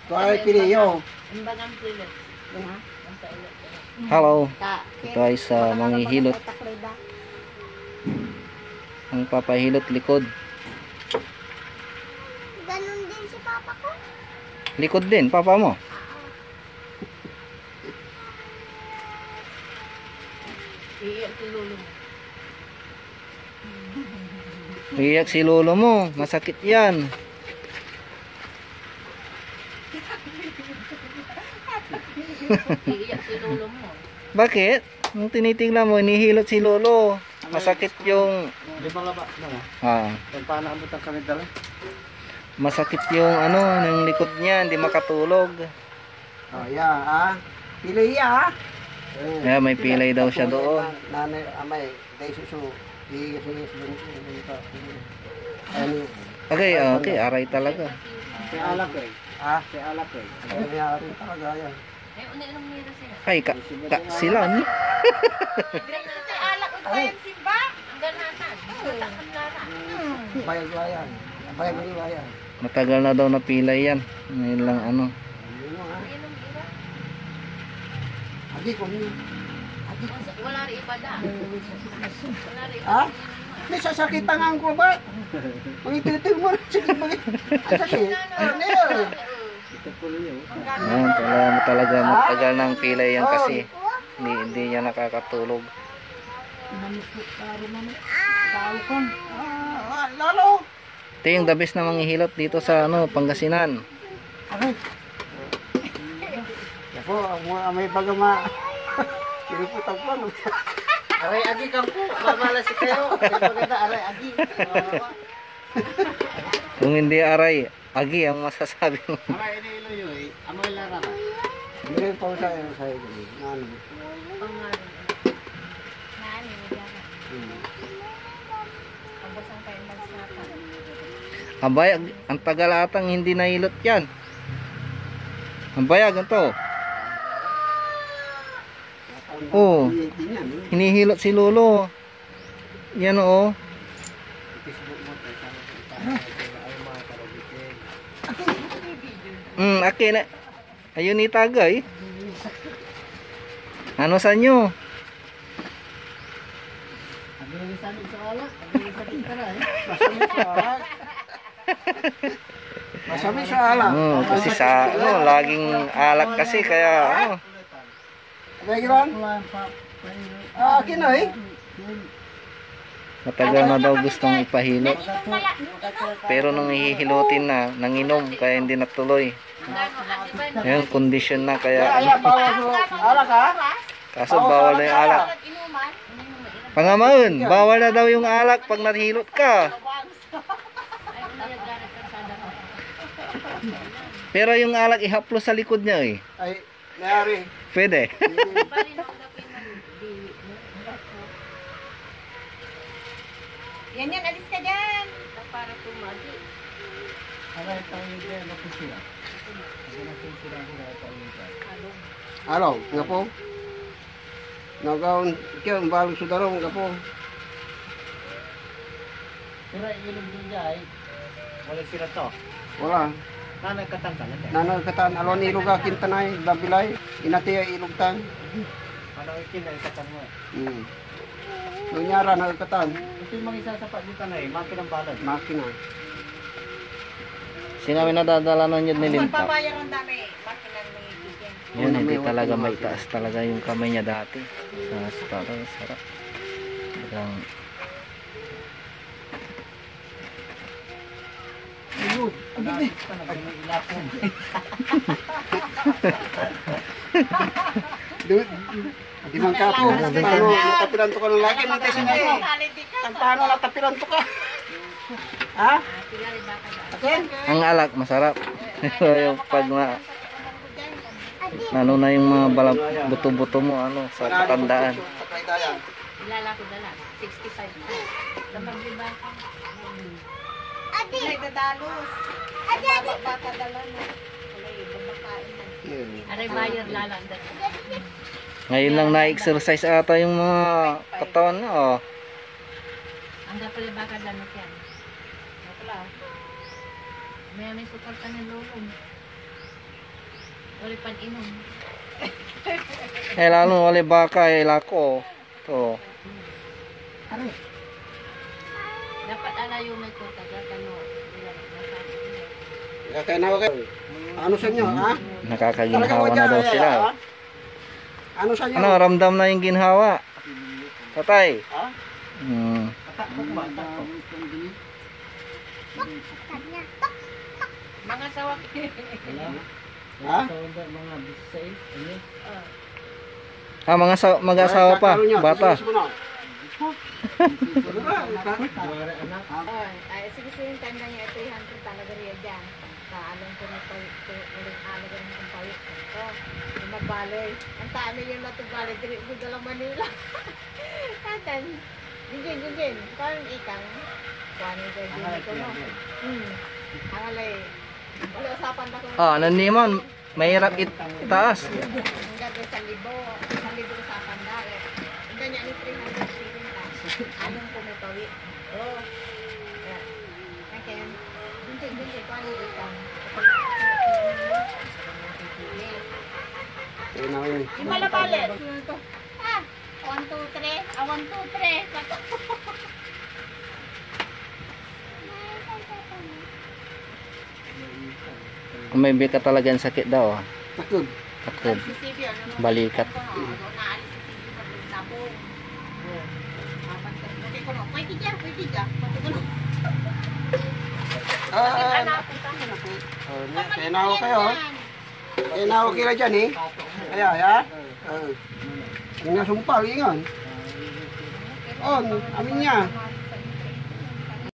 Kaya piliyo. Hello guys, manghihilot. Ang papahilot likod. Ganun din si papa ko. Likod din, papa mo. Iiyak si lolo mo. Iyak si lolo mo, masakit yan. Iiyak si lolo mo. Bakit? Nung tinitingnan mo, inihilot si lolo. Masakit yung... Di ba laba? Paano abot ang kanil dala? Masakit yung ano, yung likod niya, hindi makatulog. Oh, yeah, Pilay Kaya may pilay daw siya doon. Nanay, amay, dahil susu. Okay, okay, aray talaga. Si alak eh. Si alak eh. Kaya rin talaga yan. Ay, unang mira sila. Ay, sila ni. Si alak ko yung simba. Ang ganatan. Matakam lara. Bayag-layan. Bayag-layan. Matagal na daw na pilay yan. Ngayon lang ano. Adi ko niyo. Wala rin iba da. Wala rin Ha? May sasakitan nga ko ba? Magitutin mo. Sige, ang sakit. Ano yun? Ayan, talaga matagal ng pilay yan kasi hindi niya nakakatulog. Lalo. Ito yung the best na manghihilot dito sa ano, Pangasinan. Aray. Yapo, may bagama. Piniputan ko. Aray, agi kang po. Mamala si kayo. Maganda, aray, agi. Kung hindi aray, agi ang masasabi mo. Aray, ilo yun. Amoy lara ka. Hindi pa sa iyo. Ano? pangalan. Nani, wala na. Pagbasan kayo magsaka. Abay, ang tagal atang hindi nahilot yan. Ang bayag ito. Oh, hinihilot si Lolo. Yan oh. Akin na. Ayun ni tagay. Ano sa inyo? Masami sa alak. Kasi sa ano, laging alak kasi kaya ano. Bagiran? Akin na eh. Matagal na daw gustong ipahilot. Pero nung ihihilutin na, nanginom kaya hindi natuloy. Ngayon, condition na kaya. Alak ha? Kaso bawal na yung alak. Pangamaon, bawal na daw yung alak pag nahilot ka. Pero yung alak ihaplos sa likod niya eh. Ay, nayari. Pwede. Yan, alis ka dyan. Para tumagi. Alo, nga po? Nagaon, kaya ang balong sudarong nga po. Pero ilog din dyan, wala sila to. Wala. Nanagkatan ka na dyan. Nanagkatan, alon ilog akin tanay, dabilay, inatiya ilog tan. Ano ikin na ikatan mo eh. Nunyara nagkatan, Ito yung mga isasapat dito na eh, makin ang balad. makina. Sinabi na dadala nun yun nilinta. Pabayang ang dami. Makinan mo yung bigyan. Yun, hindi talaga may taas talaga yung kamay niya dati. Parang sarap. Parang Di man ka po, paano natapilan to ka ng lagi, nantay sa inyo. Paano natapilan to ka? Ha? Akin? ang alak masarap. Yung pag ano na yung mga buto-buto mo ano sa katandaan. Ilala ko dala. 65 po. Sa magliba ka. Adi! Ay, dadalos. Adi, adi! Baka dala mo. Alay, babakain na. Aray, bayar lalanda. Ngayon lang na-exercise ata yung mga katawan na oh. Ang pala baka damit yan. Wala. May sukal ka ng lulong. Wala pan inom. Eh lalo wala baka eh lako. To. Dapat alayo may ko taga kano. Kaya na kayo. Ano sa inyo, ha? Nakakaginhawa na daw sila. ha? Ano sa inyo? Ano, ramdam na yung ginhawa. Tatay. Ha? Hmm. Mga sawak. Ha? Mga bisay. Ano? Ah, mag-asawa pa, bata. Wala anak. Ay, sige sige tanda niya 300 talaga riya dyan. Kaalam ko na pa ulit alaga ng kumpawit ko. Yung magbaloy. Ang taano yung natubaloy diri sa dalang Manila. Tatan. Gingin. Parang ikang. Kuhanin ko yung ko no. Angalay. Wala usapan na ko. Ah, nanimon. Mahirap itaas. Ang gagawin sa libo. Sa libo usapan na. Ang ganyan ni 300 sige ta. Anong ko may pawit. Oh. Kaya. Gingin. Kuhanin ikang. Kaya na kayo. Yung malabalit. Ah, 1, 2, 3. Ah, 1, 2, 3. Kung may bika talagang sakit daw. Ah. Takod. Takod. Balikat. Pwede dyan. Kaya na ako kayo. Kaya na ako kila dyan eh. Kaya, ya? Yung nasumpal, ingon. Oh, amin niya.